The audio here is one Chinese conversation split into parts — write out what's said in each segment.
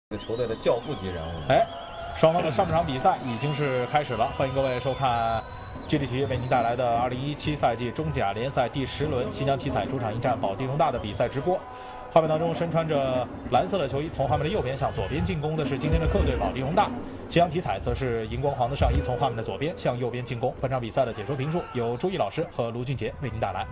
这个球队的教父级人物。 哎，双方的上半场比赛已经是开始了，欢迎各位收看 GD 体育为您带来的2017赛季中甲联赛第10轮新疆体彩主场迎战保定荣大的比赛直播。画面当中身穿着蓝色的球衣，从画面的右边向左边进攻的是今天的客队保定荣大，新疆体彩则是荧光黄的上衣，从画面的左边向右边进攻。本场比赛的解说评述由朱毅老师和卢俊杰为您带来。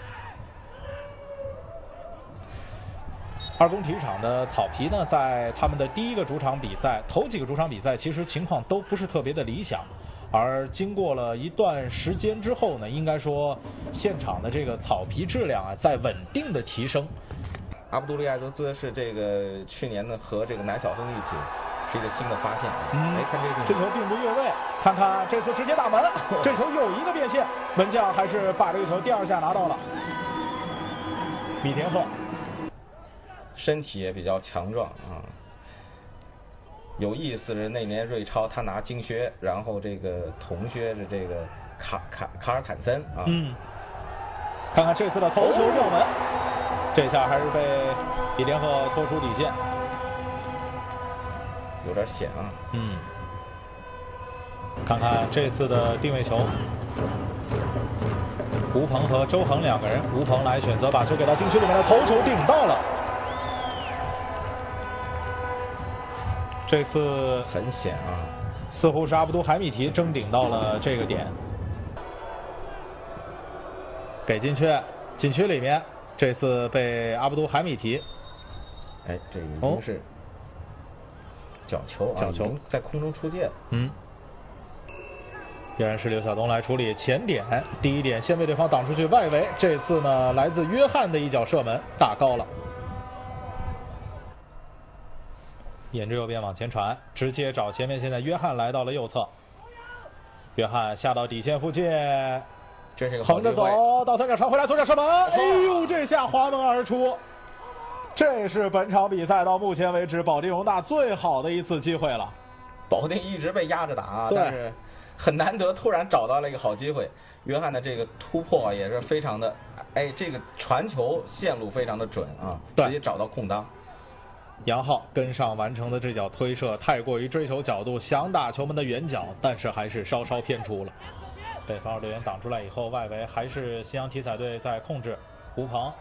二宫体育场的草皮呢，在他们的第一个主场比赛，头几个主场比赛其实情况都不是特别的理想，而经过了一段时间之后呢，应该说现场的这个草皮质量啊，在稳定的提升。 阿卜杜利艾泽兹是这个去年呢和这个南小亨一起是一个新的发现。看这球并不越位，看看这次直接打门，这球有一个变线，门将还是把这个球第二下拿到了。米田赫。 身体也比较强壮啊，有意思是那年瑞超他拿金靴，然后这个铜靴是这个卡尔坦森啊。 看看这次的头球吊门，这下还是被米田赫拖出底线， 有点险啊。 看看这次的定位球，吴鹏和周恒两个人，吴鹏来选择把球给到禁区里面的头球顶到了。这次很险啊， 似乎是阿卜杜海米提争顶到了这个点，给禁区，禁区里面，这次被阿卜杜海米提， 哎，这已经是角球啊，角球在空中出界。 依然是刘晓东来处理前点，第一点先被对方挡出去外围，这次呢来自约翰的一脚射门打高了。沿着右边往前传，直接找前面。现在约翰来到了右侧，约翰下到底线附近， 这是个横着走到三角传回来，左脚射门，哎呦，这下滑门而出。这是本场比赛到目前为止保定荣大最好的一次机会了。 保定一直被压着打，但是很难得突然找到了一个好机会。约翰的这个突破也是非常的，哎，这个传球线路非常的准啊，直接找到空当。 杨浩跟上完成的这脚推射太过于追求角度，想打球门的远角，但是还是稍稍偏出了，被防守队员挡出来以后，外围还是新疆体彩队在控制。吴鹏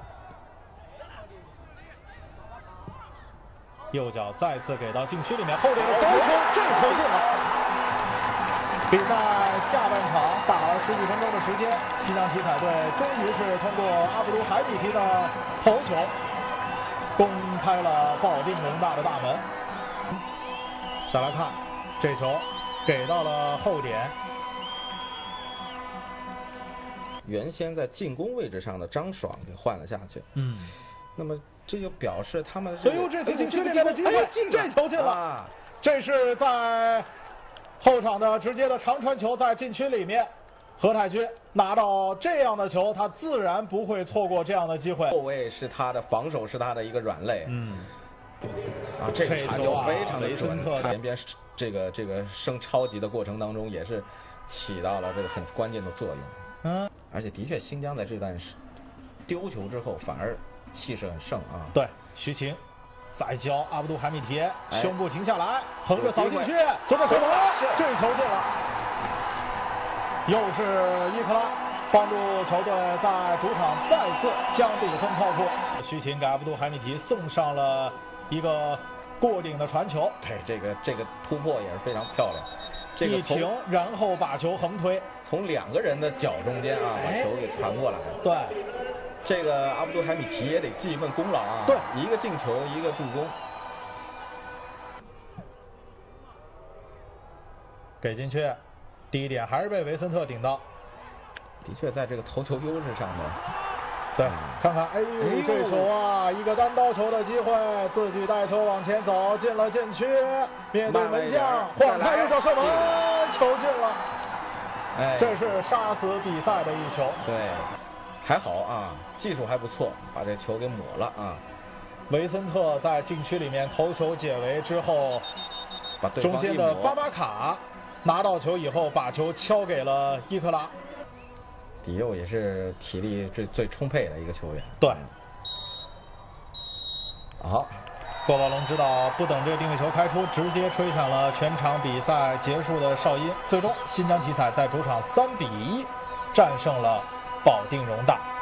右脚再次给到禁区里面，后点的高球，这球进了。比赛下半场打了十几分钟的时间，新疆体彩队终于是通过阿卜杜海米提的头球攻开了保定荣大的大门。再来看这球给到了后点， 原先在进攻位置上的张爽给换了下去。那么这就表示他们哎呦，这次禁区里面的机会，这球进了。这是在后场的直接的长传球，在禁区里面，何太君拿到这样的球，他自然不会错过这样的机会。 后卫是他的，防守是他的一个软肋。这个传球非常的准，他边边这个升超级的过程当中也是起到了这个很关键的作用。而且的确新疆在这段丢球之后反而气势很盛啊。 对，徐晴再教阿卜杜海米提，胸部停下来，横着扫进去，左脚射门，这球进了。又是伊克拉帮助球队在主场再次将比分超出。徐晴给阿卜杜海米提送上了一个过顶的传球， 对，这个突破也是非常漂亮。 一停，然后把球横推， 从两个人的脚中间啊，把球给传过来。 对， 这个阿卜杜海米提也得记一份功劳啊。 对， 一个进球，一个助攻。 给进去，第一点还是被维森特顶到。 的确，在这个头球优势上面， 对，看看，哎呦，这球啊，一个单刀球的机会，自己带球往前走，进了禁区，面对门将，晃开右脚射门，球进了。这是杀死比赛的一球。 对，还好啊，技术还不错，把这球给抹了啊。 维森特在禁区里面头球解围之后， 把对方中间的巴巴卡拿到球以后，把球敲给了伊克拉。 迪佑也是体力最充沛的一个球员。 对。 好， 郭宝龙知道不等这个定位球开出，直接吹响了全场比赛结束的哨音。最终，新疆体彩在主场3-1战胜了保定容大。